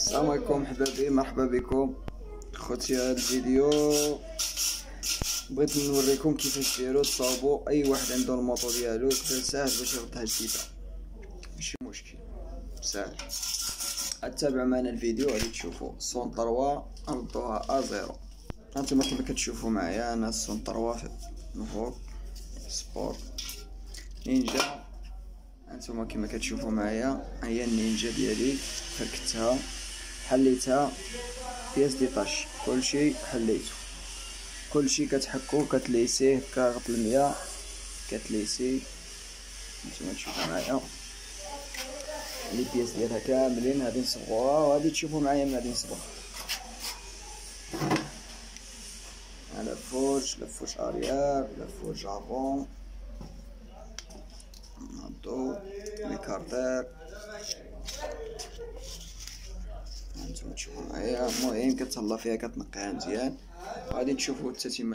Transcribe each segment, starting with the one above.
السلام عليكم حبابي، مرحبا بكم خوتي. هذا الفيديو بغيت نوريكم كيفاش ديروا تصاوبوا اي واحد عنده الموطو ديالو كيفاش ساهل باش يردها جديده. ماشي مشكل، ساهل. اتبعوا معنا الفيديو غادي تشوفوا سون 3 ردوها ا0. هانتوما كيما كتشوفوا معايا انا سون 3 فوق سبور نينجا. هانتوما كيما كتشوفوا معايا هي النينجا ديالي، فركتها حليتها بياس ديطاش، كلشي حليتو، كلشي كتحكو كتليسيه كغط المياه كتليسي. نتوما تشوفوا معايا لي بياس ديالها كاملين غادي نصبغوها وغادي تشوفوا معايا من غادي نصبغ على فوج لفوج اريير لفوج افون نعضو لي كارتير. هانتوما تشوفوا معايا، المهم كتهلا فيها كتنقيها مزيان وغادي تشوفوا التتمه.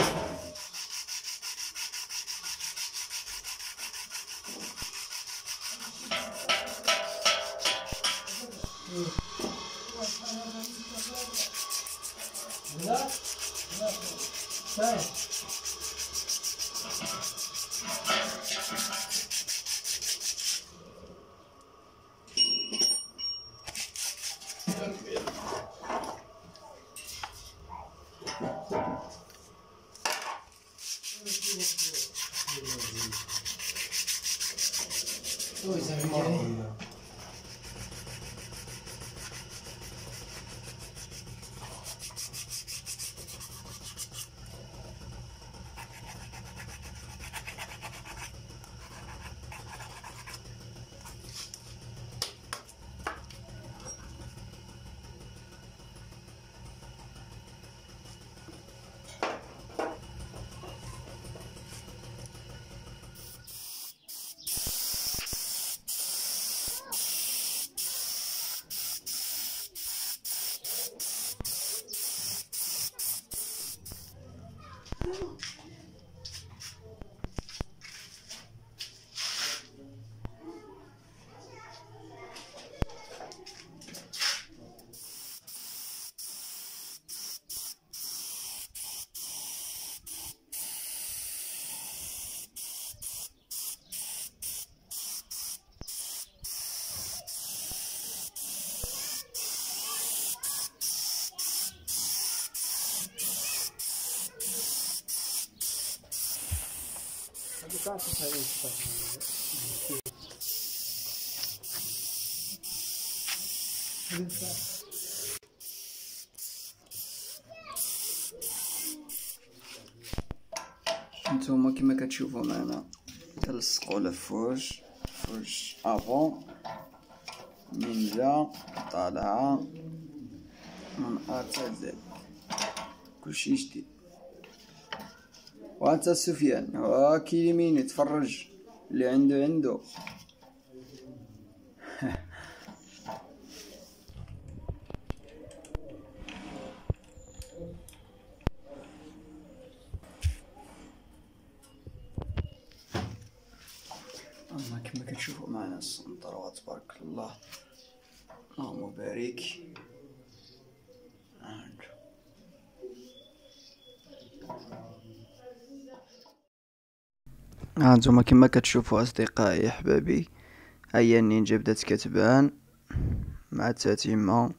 نتوما كيما كتشوفوا معنا كنلصقوا لفوج فوج افون نينجا طالعه من ا حتى زد، كلشي جديد. وانت سفيان ها كيليميني تفرج اللي عنده اما كما كتشوفوا معنا السنطر تبارك الله اللهم بارك. هانتوما كما كتشوفوا اصدقائي احبابي هيا النينجا بدات كتبان مع التتمه.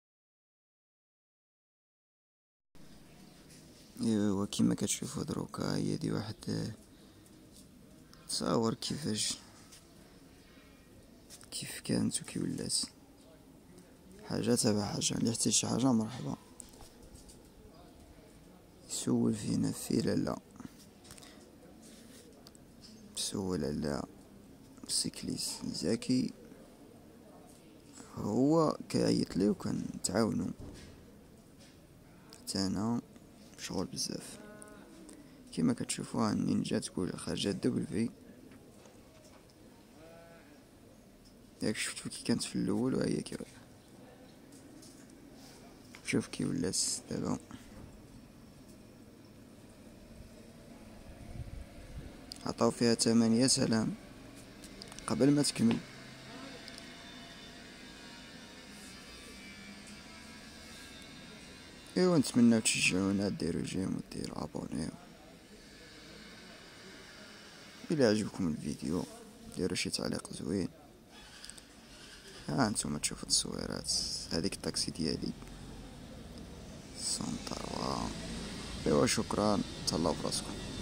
ايوا كما كتشوفوا دروكا هي دي واحد تصاور كيف كانت وكي ولات حاجه تبع حاجه. اللي احتاج شي حاجه مرحبا سول فينا في لالا، سول على سيكليس زكي هو كيعيط لي وكنتعاونوا حتى انا مشغول بزاف. كما كتشوفوا النينجا تقول خرجت دبل في، ياك شفتوا كي كانت في الاول وهي كي شوف كي ولات دابا. عطاو فيها 8 سلام قبل ما تكمل. ايوا نتمنى تشجعونا، ديروا جيم وديروا ابونيو. الى عجبكم الفيديو ديروا شي تعليق زوين. ها انتم تشوفوا التصويرات، هذيك الطاكسي ديالي سون 3. ايوا شكرا، تهلاو براسكم.